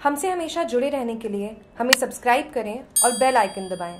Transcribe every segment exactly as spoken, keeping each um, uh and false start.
हमसे हमेशा जुड़े रहने के लिए हमें सब्सक्राइब करें और बेल आइकन दबाएं।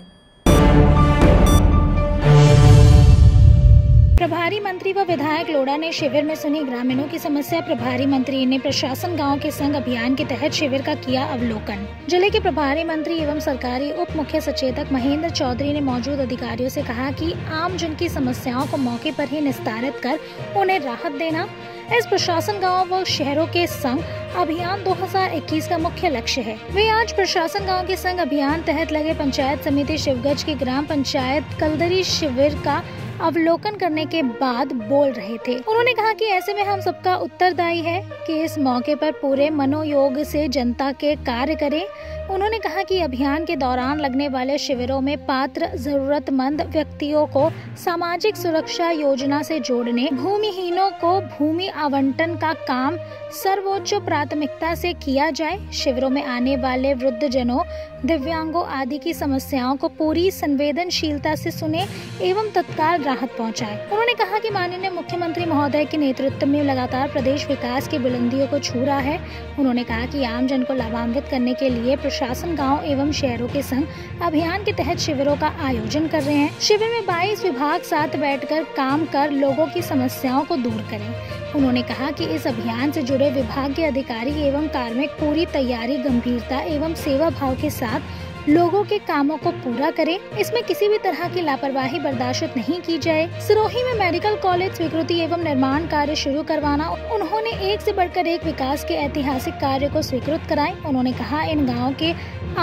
प्रभारी मंत्री व विधायक लोढ़ा ने शिविर में सुनी ग्रामीणों की समस्या। प्रभारी मंत्री ने प्रशासन गांव के संग अभियान के तहत शिविर का किया अवलोकन। जिले के प्रभारी मंत्री एवं सरकारी उप मुख्य सचेतक महेंद्र चौधरी ने मौजूद अधिकारियों से कहा कि आम जन की समस्याओं को मौके पर ही निस्तारित कर उन्हें राहत देना इस प्रशासन गांव व शहरों के संग अभियान दो हज़ार इक्कीस का मुख्य लक्ष्य है। वे आज प्रशासन गांव के संग अभियान तहत लगे पंचायत समिति शिवगंज की ग्राम पंचायत कलदरी शिविर का अवलोकन करने के बाद बोल रहे थे। उन्होंने कहा कि ऐसे में हम सबका उत्तरदायी है कि इस मौके पर पूरे मनोयोग से जनता के कार्य करें। उन्होंने कहा कि अभियान के दौरान लगने वाले शिविरों में पात्र जरूरतमंद व्यक्तियों को सामाजिक सुरक्षा योजना से जोड़ने, भूमिहीनों को भूमि आवंटन का काम सर्वोच्च प्राथमिकता से किया जाए। शिविरों में आने वाले वृद्ध जनों, दिव्यांगों आदि की समस्याओं को पूरी संवेदनशीलता से सुने एवं तत्काल राहत पहुंचाए। उन्होंने कहा कि माननीय मुख्यमंत्री महोदय के नेतृत्व में लगातार प्रदेश विकास की बुलंदियों को छू रहा है। उन्होंने कहा कि आम जन को लाभान्वित करने के लिए प्रशासन गांव एवं शहरों के संग अभियान के तहत शिविरों का आयोजन कर रहे हैं। शिविर में बाईस विभाग साथ बैठकर काम कर लोगों की समस्याओं को दूर करें। उन्होंने कहा कि इस अभियान से जुड़े विभाग के अधिकारी एवं कार्मिक पूरी तैयारी, गंभीरता एवं सेवा भाव के साथ लोगों के कामों को पूरा करें। इसमें किसी भी तरह की लापरवाही बर्दाश्त नहीं की जाए। सिरोही में मेडिकल कॉलेज स्वीकृति एवं निर्माण कार्य शुरू करवाना। उन्होंने एक से बढ़कर एक विकास के ऐतिहासिक कार्य को स्वीकृत कराए। उन्होंने कहा इन गाँव के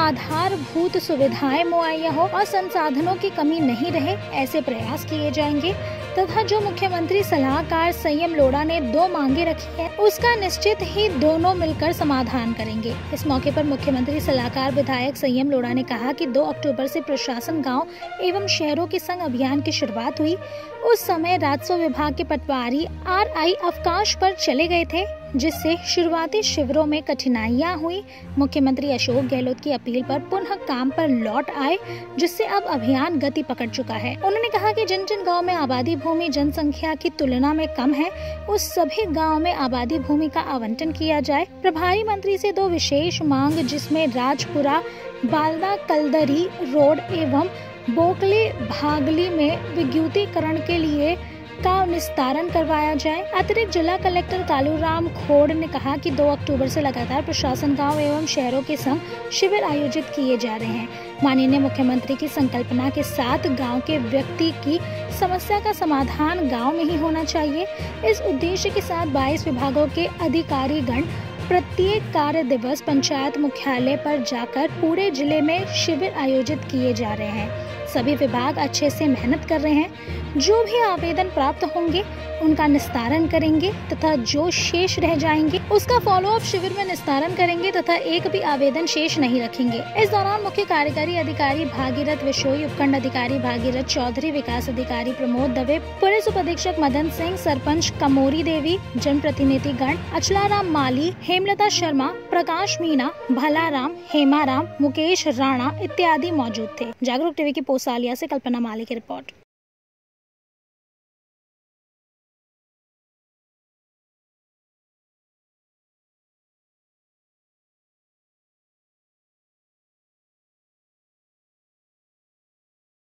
आधारभूत सुविधाएं मुहैया हो और संसाधनों की कमी नहीं रहे, ऐसे प्रयास किए जाएंगे तथा जो मुख्यमंत्री सलाहकार संयम लोढ़ा ने दो मांगे रखी है उसका निश्चित ही दोनों मिलकर समाधान करेंगे। इस मौके पर मुख्यमंत्री सलाहकार विधायक संयम लोढ़ा ने कहा कि दो अक्टूबर से प्रशासन गांव एवं शहरों के संग अभियान की शुरुआत हुई। उस समय राजस्व विभाग के पटवारी आर आई अवकाश पर चले गए थे, जिससे शुरुआती शिविरों में कठिनाइयां हुई। मुख्यमंत्री अशोक गहलोत की अपील पर पुनः काम पर लौट आए, जिससे अब अभियान गति पकड़ चुका है। उन्होंने कहा कि जिन जिन गाँव में आबादी भूमि जनसंख्या की तुलना में कम है, उस सभी गाँव में आबादी भूमि का आवंटन किया जाए। प्रभारी मंत्री से दो विशेष मांग, जिसमें राजपुरा बालदा कलदरी रोड एवं बोकले भागली में विद्युतीकरण के लिए का निस्तारण करवाया जाए। अतिरिक्त जिला कलेक्टर कालूराम खोड़ ने कहा कि दो अक्टूबर से लगातार प्रशासन गांव एवं शहरों के संग शिविर आयोजित किए जा रहे हैं। माननीय मुख्यमंत्री की संकल्पना के साथ गांव के व्यक्ति की समस्या का समाधान गांव में ही होना चाहिए। इस उद्देश्य के साथ बाईस विभागों के अधिकारी गण प्रत्येक कार्य दिवस पंचायत मुख्यालय पर जाकर पूरे जिले में शिविर आयोजित किए जा रहे हैं। सभी विभाग अच्छे से मेहनत कर रहे हैं। जो भी आवेदन प्राप्त होंगे उनका निस्तारण करेंगे तथा जो शेष रह जाएंगे उसका फॉलोअप शिविर में निस्तारण करेंगे तथा एक भी आवेदन शेष नहीं रखेंगे। इस दौरान मुख्य कार्यकारी अधिकारी भागीरथ विशोई, उपखंड अधिकारी भागीरथ चौधरी, विकास अधिकारी प्रमोद दवे, पुलिस उप अधीक्षक मदन सिंह, सरपंच कमोरी देवी, जनप्रतिनिधि गण अचलाराम माली, हेमलता शर्मा, प्रकाश मीणा, भलाराम, हेमाराम, मुकेश राणा इत्यादि मौजूद थे। जागरूक टीवी की पोसालिया से कल्पना माली की रिपोर्ट।